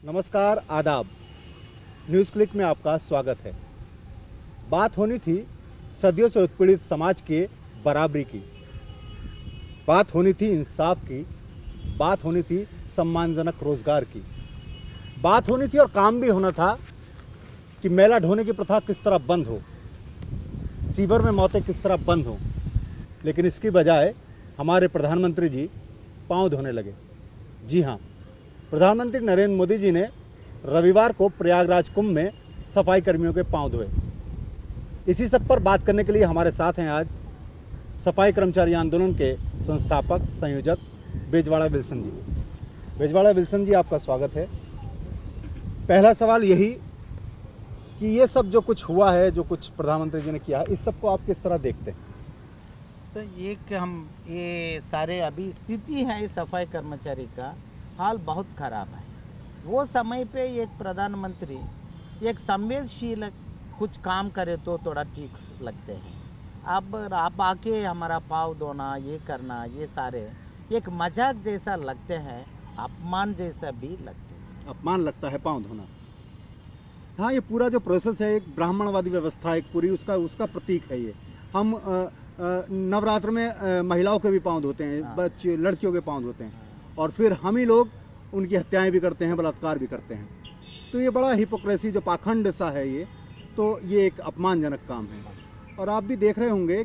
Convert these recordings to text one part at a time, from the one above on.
नमस्कार, आदाब। News click में आपका स्वागत है। बात होनी थी सदियों से उत्पीड़ित समाज के बराबरी की, बात होनी थी इंसाफ की, बात होनी थी सम्मानजनक रोजगार की, बात होनी थी और काम भी होना था कि मैला ढोने की प्रथा किस तरह बंद हो, सीवर में मौतें किस तरह बंद हो। लेकिन इसकी बजाय हमारे प्रधानमंत्री जी पाँव धोने लगे। जी हाँ, प्रधानमंत्री नरेंद्र मोदी जी ने रविवार को प्रयागराज कुंभ में सफाई कर्मियों के पांव धोए। इसी सब पर बात करने के लिए हमारे साथ हैं आज सफाई कर्मचारी आंदोलन के संस्थापक संयोजक बेजवाड़ा विल्सन जी। बेजवाड़ा विल्सन जी, आपका स्वागत है। पहला सवाल यही कि ये सब जो कुछ हुआ है, जो कुछ प्रधानमंत्री जी ने किया है, इस सब को आप किस तरह देखते हैं? सर, ये सारे अभी स्थिति है सफाई कर्मचारी का हाल बहुत ख़राब है। वो समय पे एक प्रधानमंत्री एक संवेदनशील कुछ काम करे तो थोड़ा ठीक लगते हैं। अब आप आके हमारा पाँव धोना, ये करना, ये सारे एक मजाक जैसा लगते हैं, अपमान जैसा भी लगते हैं। अपमान लगता है पाँव धोना। हाँ, ये पूरा जो प्रोसेस है एक ब्राह्मणवादी व्यवस्था, एक पूरी उसका प्रतीक है ये। हम नवरात्र में महिलाओं के भी पाँव धोते हैं, बच्चे लड़कियों के पाँव धोते हैं, और फिर हम ही लोग उनकी हत्याएं भी करते हैं, बलात्कार भी करते हैं। तो ये बड़ा हिपोक्रेसी, जो पाखंड सा है ये, तो ये एक अपमानजनक काम है। और आप भी देख रहे होंगे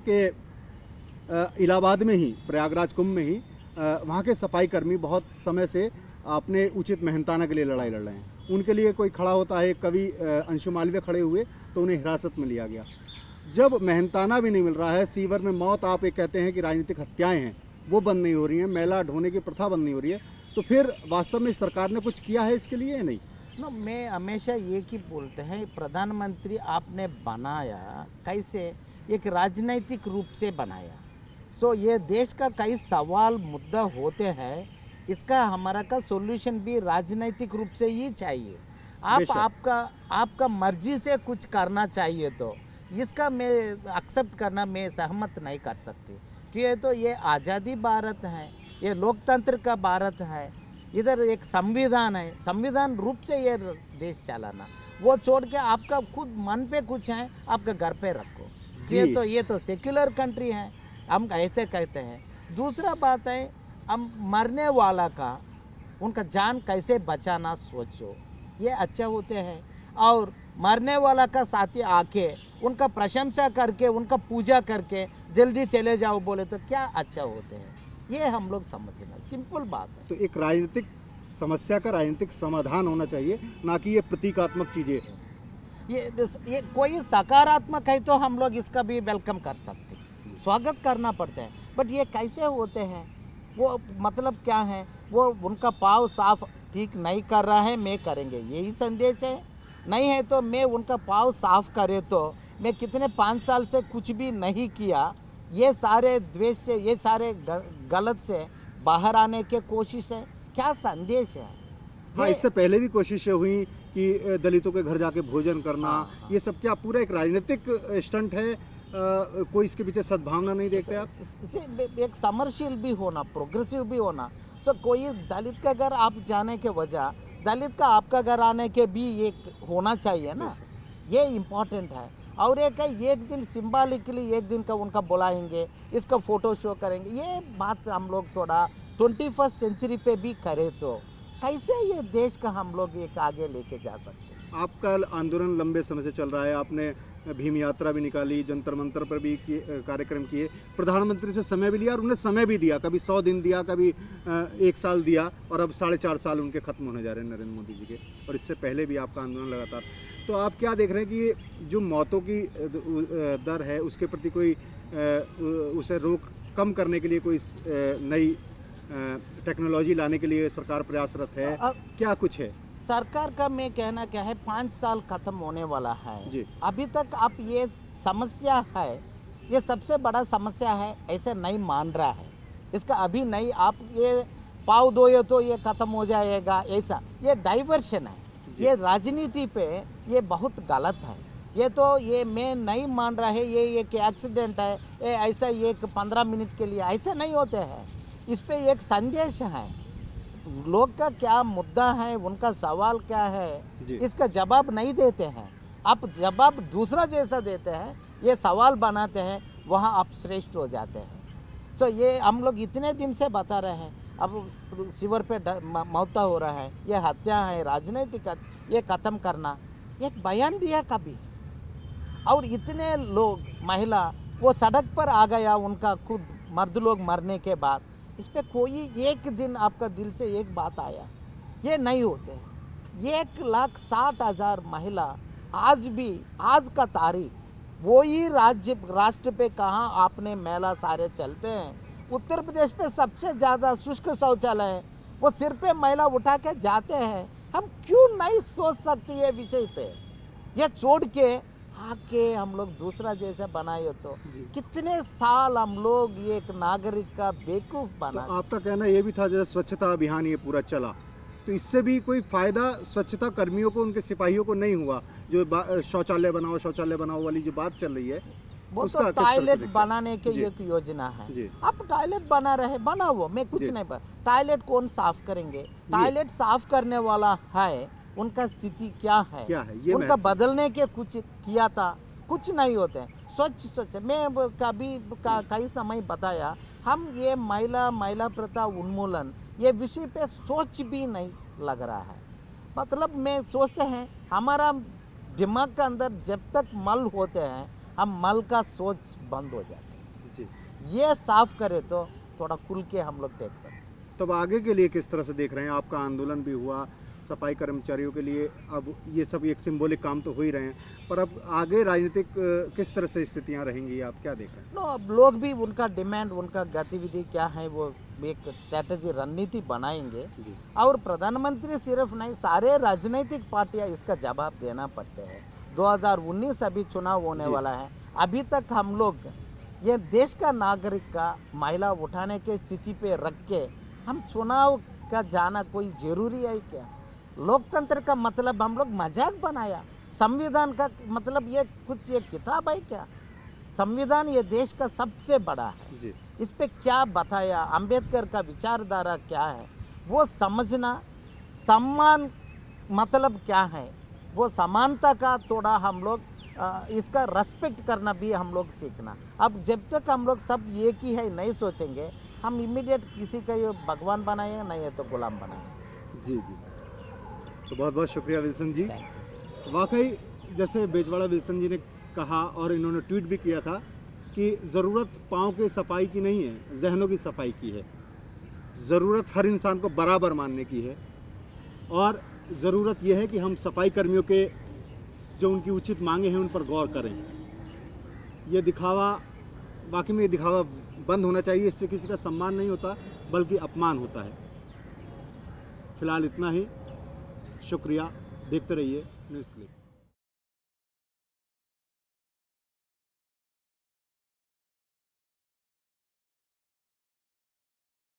कि इलाहाबाद में ही, प्रयागराज कुंभ में ही, वहाँ के सफाई कर्मी बहुत समय से अपने उचित मेहनताना के लिए लड़ाई लड़ रहे हैं। उनके लिए कोई खड़ा होता है, कभी अंशु मालवीय खड़े हुए तो उन्हें हिरासत में लिया गया। जब मेहनताना भी नहीं मिल रहा है, सीवर में मौत, आप ये कहते हैं कि राजनीतिक हत्याएं हैं, वो बंद नहीं हो रही हैं, मैला ढोने की प्रथा बंद नहीं हो रही है, तो फिर वास्तव में सरकार ने कुछ किया है इसके लिए या नहीं? मैं हमेशा ये कि बोलते हैं, प्रधानमंत्री आपने बनाया कैसे, एक राजनीतिक रूप से बनाया। ये देश का कई सवाल मुद्दा होते हैं, इसका हमारा का सॉल्यूशन भी राजनीतिक रूप से ही चाहिए। आपका मर्जी से कुछ करना चाहिए, तो इसका मैं एक्सेप्ट करना मैं सहमत नहीं कर सकती कि ये आज़ादी भारत है, ये लोकतंत्र का भारत है, इधर एक संविधान है, संविधान रूप से ये देश चलाना, वो छोड़ के आपका खुद मन पे कुछ है आपका घर पे रखो। ये तो सेक्युलर कंट्री है, हम ऐसे कहते हैं। दूसरा बात है, हम मरने वाला का उनका जान कैसे बचाना सोचो, ये अच्छा होते हैं। और मरने वाला का साथी आके उनका प्रशंसा करके, उनका पूजा करके जल्दी चले जाओ बोले तो क्या अच्छा होते हैं, ये हम लोग समझना, सिंपल बात है। तो एक राजनीतिक समस्या का राजनीतिक समाधान होना चाहिए, ना कि ये प्रतीकात्मक चीजें। ये कोई सकारात्मक है तो हम लोग इसका भी वेलकम कर सकते हैं, स्वागत करना पड़ता है। बट ये कैसे होते हैं, वो मतलब क्या है, वो उनका पाँव साफ ठीक नहीं कर रहा है, मैं करेंगे, यही संदेश है। नहीं है तो मैं उनका पाँव साफ करे तो मैं कितने 5 साल से कुछ भी नहीं किया, ये सारे द्वेष से, ये सारे गलत से बाहर आने की कोशिश है, क्या संदेश है? हाँ, इससे पहले भी कोशिशें हुई कि दलितों के घर जाके भोजन करना। हाँ। ये सब क्या पूरा एक राजनीतिक स्टंट है? कोई इसके पीछे सद्भावना नहीं देखते आप? एक समरशील भी होना, प्रोग्रेसिव भी होना। कोई दलित का घर आप जाने के वजह दलित का आपका घर आने के भी एक होना चाहिए ना, ये इम्पोर्टेंट है। और एक दिन सिंबॉलिकली एक दिन का उनका बुलाएंगे, इसका फोटो शो करेंगे, ये बात हम लोग थोड़ा 21st सेंचुरी पे भी करें तो कैसे ये देश का हम लोग एक आगे लेके जा सकते हैं। आपका आंदोलन लंबे समय से चल रहा है, आपने भीम यात्रा भी निकाली, जंतर मंतर पर भी कार्यक्रम किए, प्रधानमंत्री से समय भी लिया और उन्हें समय भी दिया, कभी 100 दिन दिया, कभी 1 साल दिया, और अब 4.5 साल उनके खत्म होने जा रहे हैं नरेंद्र मोदी जी के, और इससे पहले भी आपका आंदोलन लगातार। तो आप क्या देख रहे हैं कि जो मौतों की दर है उसके प्रति कोई उसे रोक कम करने के लिए कोई नई टेक्नोलॉजी लाने के लिए सरकार प्रयासरत है, क्या कुछ है? सरकार का मैं कहना क्या है, 5 साल खत्म होने वाला है जी। अभी तक आप ये समस्या है, ये सबसे बड़ा समस्या है, ऐसे नहीं मान रहा है इसका। अभी नहीं, आप ये पाँव धोए तो ये खत्म हो जाएगा, ऐसा ये डाइवर्शन है, ये राजनीति पे ये बहुत गलत है। ये मैं नहीं मान रहा है, ये एक एक्सीडेंट है, ऐसा एक 15 मिनट के लिए ऐसे नहीं होते हैं। इस पे एक संदेश है, लोग का क्या मुद्दा है, उनका सवाल क्या है, जी। इसका जवाब नहीं देते हैं। आप जवाब दूसरा जैसा देते हैं, ये सवाल बनाते हैं, वहाँ आप श्रेष्ठ हो जाते हैं। सो ये हम लोग इतने दिन से बता रहे हैं, अब शिविर पे मौता हो रहा है, ये हत्या है, राजनीतिक ये ख़त्म करना, एक बयान दिया कभी? और इतने लोग महिला वो सड़क पर आ गया, उनका खुद मर्द लोग मरने के बाद, इस पे कोई एक दिन आपका दिल से एक बात आया? ये नहीं होते हैं। 1,60,000 महिला आज भी, आज का तारीख वही राष्ट्र पे कहाँ आपने मेला सारे चलते हैं। उत्तर प्रदेश पे सबसे ज़्यादा शुष्क शौचालय है, वो सिर पे महिला उठा के जाते हैं। हम क्यों नहीं सोच सकते ये विषय पे? ये छोड़ के आके हम लोग दूसरा जैसे बनाए तो कितने साल हम लोग ये एक नागरिक का बेवकूफ़ तो बना। आपका कहना ये भी था जैसे स्वच्छता अभियान ये पूरा चला, तो इससे भी कोई फायदा स्वच्छता कर्मियों को, उनके सिपाहियों को नहीं हुआ? जो शौचालय बनाओ वाली जो बात चल रही है, वो उसका तो किस तरह से टॉयलेट देखते हैं? बनाने के जी। एक योजना है। जी। आप टॉयलेट बना रहे, बनाओ, मैं कुछ जी। नहीं पर टॉयलेट कौन साफ करेंगे? टॉयलेट साफ करने वाला है, उनका स्थिति क्या है? ये उनका बदलने के कुछ किया था, कुछ नहीं होते हैं। स्वच्छ मैं कभी कई समय बताया, हम ये महिला प्रथा उन्मूलन ये विषय पे सोच भी नहीं लग रहा है। मतलब मैं सोचते हैं हमारा दिमाग के अंदर जब तक मल होते हैं, हम मल का सोच बंद हो जाते हैं। जी। ये साफ करे तो थोड़ा खुल के हम लोग देख सकते हैं। तब आगे के लिए किस तरह से देख रहे हैं? आपका आंदोलन भी हुआ सफाई कर्मचारियों के लिए, अब ये सब एक सिंबॉलिक काम तो हो ही रहे हैं, पर अब आगे राजनीतिक किस तरह से स्थितियां रहेंगी, आप क्या देख रहे हैं? नो, अब लोग भी उनका डिमांड, उनका गतिविधि क्या है, वो एक स्ट्रैटेजी रणनीति बनाएंगे। जी। और प्रधानमंत्री सिर्फ नहीं, सारे राजनीतिक पार्टियां इसका जवाब देना पड़ते हैं। 2019 अभी चुनाव होने वाला है, अभी तक हम लोग ये देश का नागरिक का महिला उठाने के स्थिति पे रख के हम चुनाव का जाना कोई जरूरी है क्या? लोकतंत्र का मतलब हम लोग मजाक बनाया। संविधान का मतलब ये कुछ ये किताब है क्या? संविधान ये देश का सबसे बड़ा है। जी। इस पे क्या बताया, अंबेडकर का विचारधारा क्या है वो समझना, सम्मान मतलब क्या है, वो समानता का थोड़ा हम लोग इसका रेस्पेक्ट करना भी हम लोग सीखना। अब जब तक हम लोग सब एक ही है नहीं सोचेंगे, हम इमीडिएट किसी का ये भगवान बनाएंगे, नहीं है तो गुलाम बनाएंगे। जी जी, तो बहुत बहुत शुक्रिया Wilson ji. Thank you sir. वाकई जैसे बेजवाड़ा विल्सन जी ने कहा और इन्होंने ट्वीट भी किया था कि ज़रूरत पाँव की सफाई की नहीं है, जहनों की सफाई की है। ज़रूरत हर इंसान को बराबर मानने की है, और ज़रूरत यह है कि हम सफाई कर्मियों के जो उनकी उचित मांगे हैं उन पर गौर करें। ये दिखावा, वाकई में ये दिखावा बंद होना चाहिए। इससे किसी का सम्मान नहीं होता बल्कि अपमान होता है। फिलहाल इतना ही, शुक्रिया। देखते रहिए न्यूज़ क्लिप।